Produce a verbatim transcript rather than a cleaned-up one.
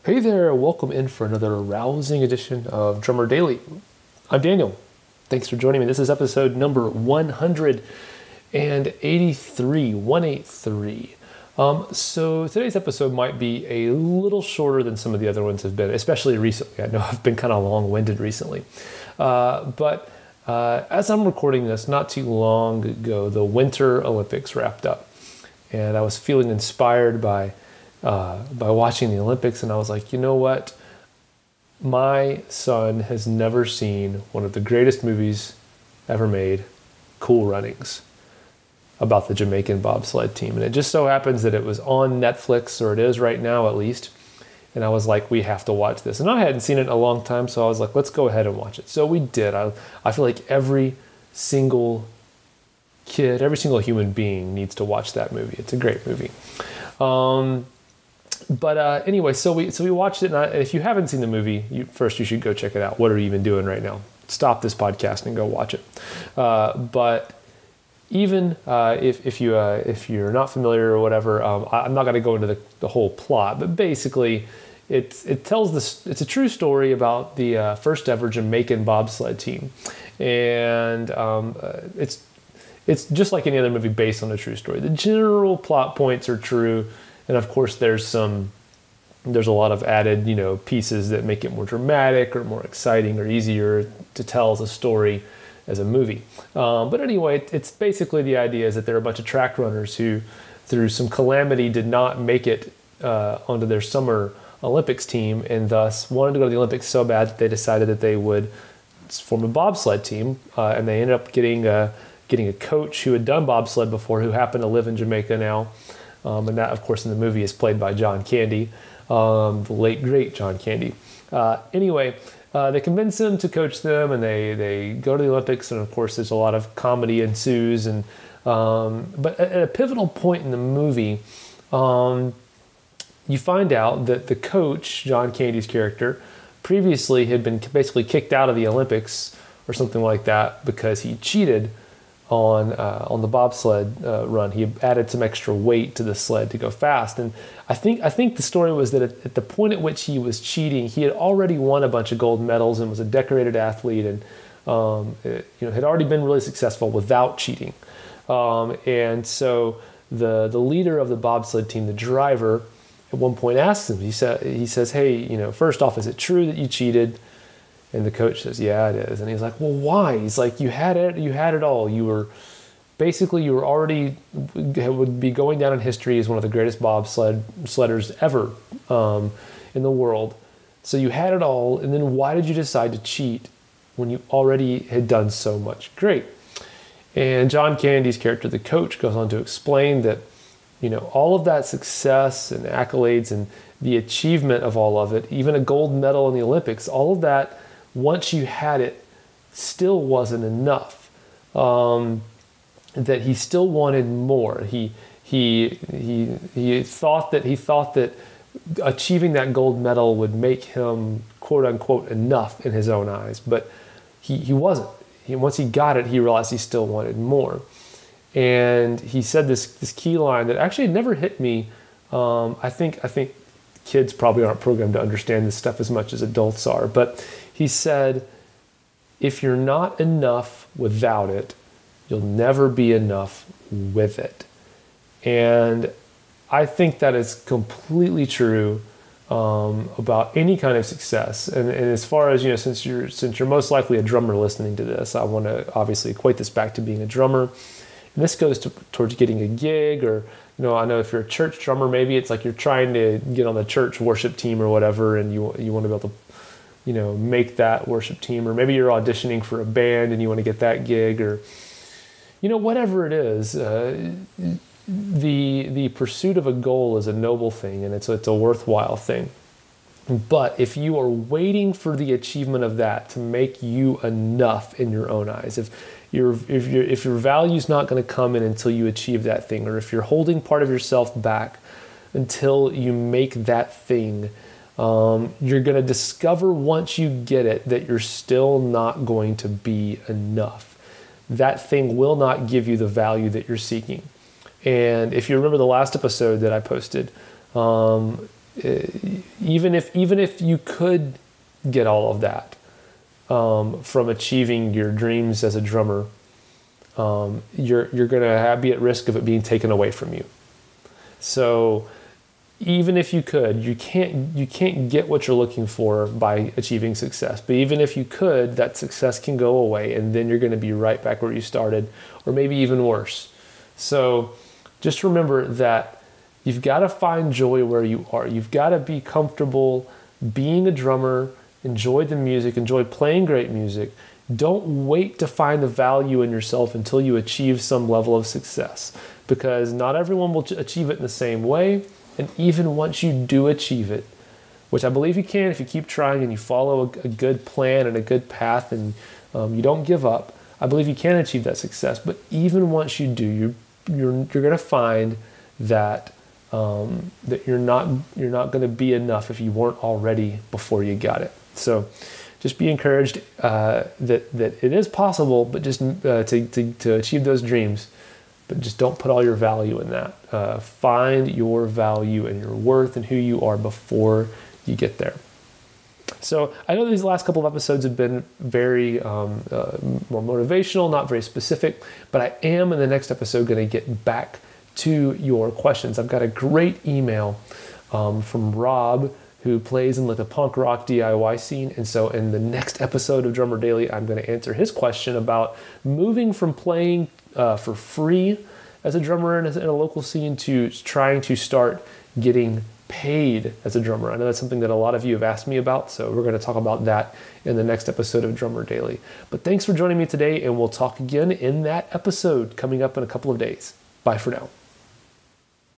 Hey there, welcome in for another rousing edition of Drummer Daily. I'm Daniel. Thanks for joining me. This is episode number one hundred eighty-three, one eighty-three. Um, so today's episode might be a little shorter than some of the other ones have been, especially recently. I know I've been kind of long-winded recently. Uh, but uh, as I'm recording this, not too long ago, the Winter Olympics wrapped up. And I was feeling inspired by Uh, by watching the Olympics, and I was like, you know what? My son has never seen one of the greatest movies ever made, Cool Runnings, about the Jamaican bobsled team. And it just so happens that it was on Netflix, or it is right now at least. And I was like, we have to watch this. And I hadn't seen it in a long time, so I was like, let's go ahead and watch it. So we did. I, I feel like every single kid, every single human being needs to watch that movie. It's a great movie. Um, But uh, anyway, so we so we watched it, and I, if you haven't seen the movie, you, first you should go check it out. What are you even doing right now? Stop this podcast and go watch it. Uh, but even uh, if if you uh, if you're not familiar or whatever, um, I, I'm not going to go into the, the whole plot. But basically, it it tells this. It's a true story about the uh, first ever Jamaican bobsled team, and um, uh, it's it's just like any other movie based on a true story. The general plot points are true. And of course, there's some, there's a lot of added, you know, pieces that make it more dramatic or more exciting or easier to tell as a story as a movie. Um, but anyway, it's basically the idea is that there are a bunch of track runners who, through some calamity, did not make it uh, onto their summer Olympics team, and thus wanted to go to the Olympics so bad that they decided that they would form a bobsled team, uh, and they ended up getting a, getting a coach who had done bobsled before, who happened to live in Jamaica now. Um, and that, of course, in the movie is played by John Candy, um, the late, great John Candy. Uh, anyway, uh, they convince him to coach them, and they, they go to the Olympics, and of course, there's a lot of comedy ensues. And um, but at a pivotal point in the movie, um, you find out that the coach, John Candy's character, previously had been basically kicked out of the Olympics or something like that because he cheated on uh, on the bobsled uh, run. He added some extra weight to the sled to go fast. And I think I think the story was that at, at the point at which he was cheating, he had already won a bunch of gold medals and was a decorated athlete, and um, it, you know had already been really successful without cheating. Um, and so the the leader of the bobsled team, the driver, at one point asks him. He said he says, "Hey, you know, first off, is it true that you cheated?" And the coach says, "Yeah, it is." And he's like, "Well, why?" He's like, "You had it. You had it all. You were basically you were already would be going down in history as one of the greatest bobsled sledders ever um, in the world. So you had it all. And then why did you decide to cheat when you already had done so much? Great." And John Candy's character, the coach, goes on to explain that you know all of that success and accolades and the achievement of all of it, even a gold medal in the Olympics, all of that, once you had it, still wasn't enough. Um, that he still wanted more. He he he he thought that he thought that achieving that gold medal would make him quote unquote enough in his own eyes, but he he wasn't. He, once he got it, he realized he still wanted more. And he said this this key line that actually had never hit me. Um, I think I think kids probably aren't programmed to understand this stuff as much as adults are, but he said, "If you're not enough without it, you'll never be enough with it." And I think that is completely true um, about any kind of success. And, and as far as, you know, since you're since you're most likely a drummer listening to this, I want to obviously equate this back to being a drummer. And this goes to, towards getting a gig, or, you know, I know if you're a church drummer, maybe it's like you're trying to get on the church worship team or whatever, and you you want to be able to, you know, make that worship team, or maybe you're auditioning for a band and you want to get that gig, or, you know, whatever it is. Uh, the the pursuit of a goal is a noble thing, and it's it's a worthwhile thing. But if you are waiting for the achievement of that to make you enough in your own eyes, if your if your if your value's not going to come in until you achieve that thing, or if you're holding part of yourself back until you make that thing, um, you're going to discover once you get it that you're still not going to be enough. That thing will not give you the value that you're seeking. And if you remember the last episode that I posted, um, even if even if you could get all of that um, from achieving your dreams as a drummer, um, you're you're going to be at risk of it being taken away from you. So even if you could, you can't you can't get what you're looking for by achieving success. But even if you could, that success can go away, and then you're going to be right back where you started, or maybe even worse. So just remember that you've got to find joy where you are. You've got to be comfortable being a drummer, enjoy the music, enjoy playing great music. Don't wait to find the value in yourself until you achieve some level of success, because not everyone will achieve it in the same way. And even once you do achieve it, which I believe you can if you keep trying and you follow a, a good plan and a good path, and um, you don't give up, I believe you can achieve that success. But even once you do, you're you're, you're going to find that um, that you're not you're not going to be enough if you weren't already before you got it. So just be encouraged uh, that that it is possible, but just uh, to, to to achieve those dreams. But just don't put all your value in that. Uh, find your value and your worth and who you are before you get there. So I know these last couple of episodes have been very um, uh, more motivational, not very specific, but I am in the next episode going to get back to your questions. I've got a great email um, from Rob, who plays in like the punk rock D I Y scene. And so in the next episode of Drummer Daily, I'm going to answer his question about moving from playing uh, for free as a drummer in a, in a local scene to trying to start getting paid as a drummer. I know that's something that a lot of you have asked me about, so we're going to talk about that in the next episode of Drummer Daily. But thanks for joining me today, and we'll talk again in that episode coming up in a couple of days. Bye for now.